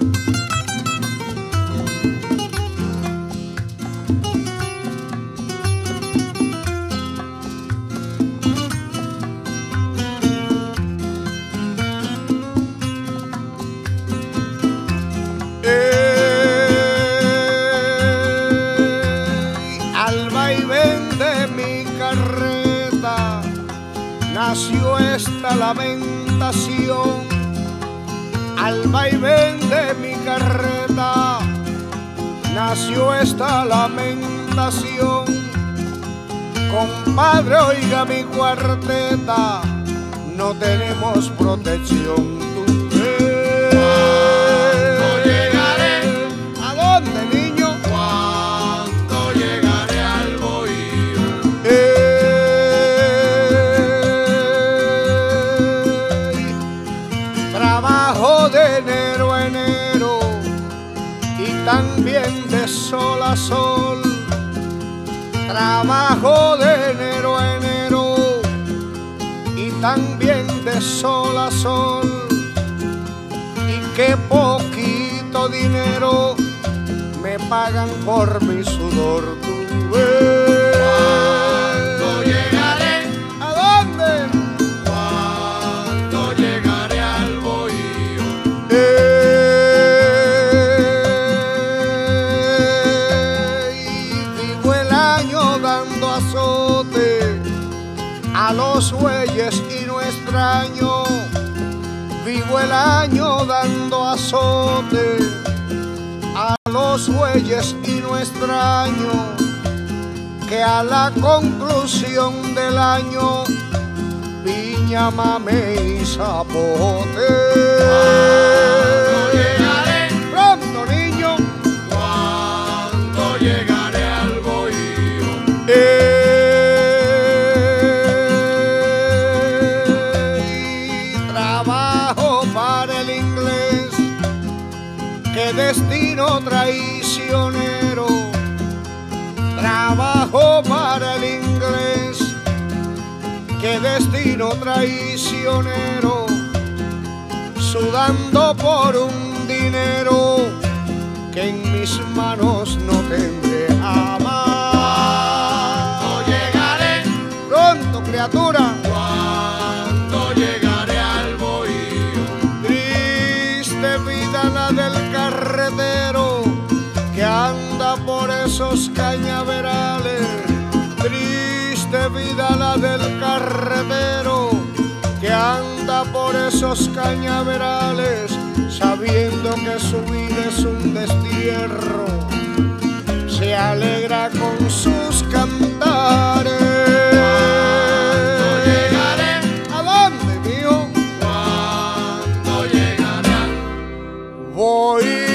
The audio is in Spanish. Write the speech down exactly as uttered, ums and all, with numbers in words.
Nació esta lamentación, al vaivén de mi carreta nació esta lamentación. Compadre, oiga mi cuarteta, no tenemos protección. ¿Cuándo llegaré? ¿A dónde, niño? ¿Cuándo llegaré al bohío? Eh, Trabajo de enero a enero y también de sol a sol. Trabajo de enero a enero y también de sol a sol. Y qué poquito dinero me pagan por mi sudor. Tú ves. ¿Cuándo llegaré? ¿A dónde? ¿Cuándo llegaré al bohío? Vivo el año dando azote a los bueyes y no extraño. Vivo el año dando azote a los bueyes y no extraño que a la conclusión del año piña, mame y zapote. ¿Cuándo llegaré? Pronto, niño. ¿Cuándo llegaré al bohío? Y trabajo para el inglés, qué destino traicionero. Trabajo para el inglés, qué destino traicionero, sudando por un dinero que en mis manos no tendré jamás. ¿Cuándo llegaré? Pronto, criatura. ¿Cuándo llegaré al bohío? Triste vida la del carretero que anda por esos cañaverales. Triste vida la del carretero que anda por esos cañaverales, sabiendo que su vida es un destierro, se alegra con sus cantares. ¿Cuándo llegaré? ¿A dónde, mijo? ¿Cuándo llegaré al Voy